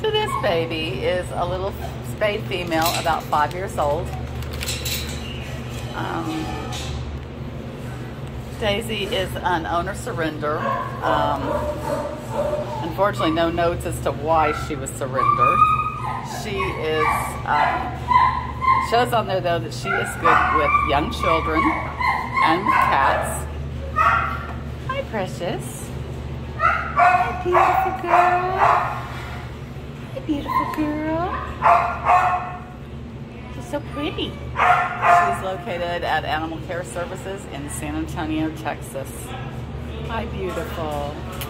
So this baby is a little spayed female, about 5 years old. Daisy is an owner surrender. Unfortunately, no notes as to why she was surrendered. She is, shows on there though that she is good with young children and with cats. Hi, Precious. Hi, beautiful girl. Hi, beautiful girl. She's so pretty. She's located at Animal Care Services in San Antonio, Texas. Hi, beautiful.